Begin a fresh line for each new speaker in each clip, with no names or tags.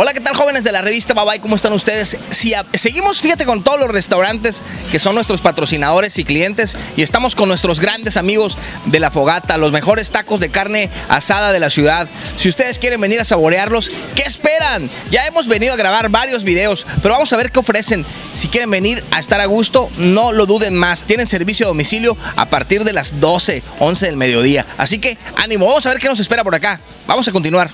Hola, ¿qué tal, jóvenes de la revista Bye Bye? ¿Cómo están ustedes? Seguimos, fíjate, con todos los restaurantes que son nuestros patrocinadores y clientes, y estamos con nuestros grandes amigos de La Fogata, los mejores tacos de carne asada de la ciudad. Si ustedes quieren venir a saborearlos, ¿qué esperan? Ya hemos venido a grabar varios videos, pero vamos a ver qué ofrecen. Si quieren venir a estar a gusto, no lo duden más. Tienen servicio a domicilio a partir de las 12, 11 del mediodía. Así que ánimo, vamos a ver qué nos espera por acá. Vamos a continuar.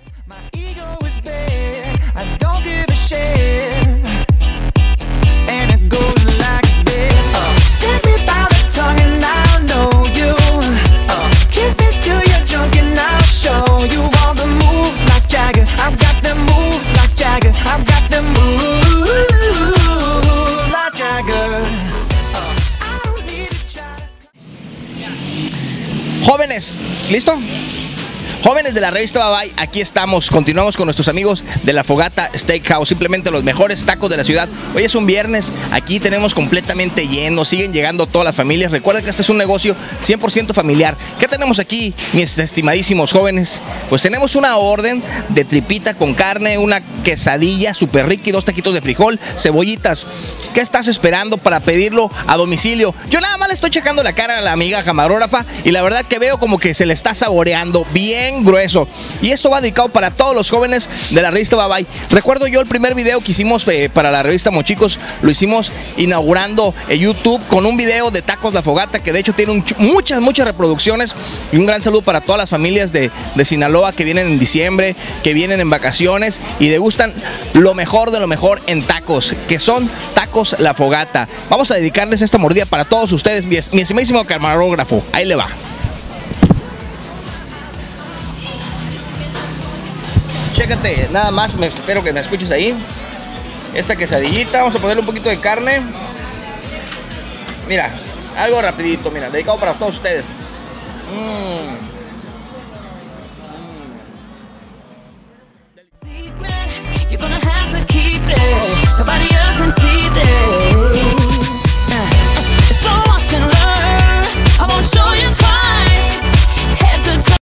Jóvenes, ¿listo? Jóvenes de la revista Bye Bye, aquí estamos, continuamos con nuestros amigos de La Fogata Steakhouse, simplemente los mejores tacos de la ciudad. Hoy es un viernes, aquí tenemos completamente lleno, siguen llegando todas las familias. Recuerden que este es un negocio 100% familiar. ¿Qué tenemos aquí, mis estimadísimos jóvenes? Pues tenemos una orden de tripita con carne, una quesadilla súper rica y 2 taquitos de frijol, cebollitas. ¿Qué estás esperando para pedirlo a domicilio? Yo nada más le estoy checando la cara a la amiga camarógrafa y la verdad que veo como que se le está saboreando bien grueso. Y esto va dedicado para todos los jóvenes de la revista Bye Bye. Recuerdo yo el primer video que hicimos para la revista Mochicos, lo hicimos inaugurando YouTube con un video de tacos La Fogata, que de hecho tiene muchas reproducciones. Y un gran saludo para todas las familias de Sinaloa que vienen en diciembre, que vienen en vacaciones y degustan lo mejor de lo mejor en tacos, que son tacos La Fogata. Vamos a dedicarles esta mordida para todos ustedes, mi estimadísimo camarógrafo. Ahí le va. Chécate, nada más, espero que me escuches ahí. Esta quesadillita, vamos a ponerle un poquito de carne. Mira, algo rapidito, mira, dedicado para todos ustedes.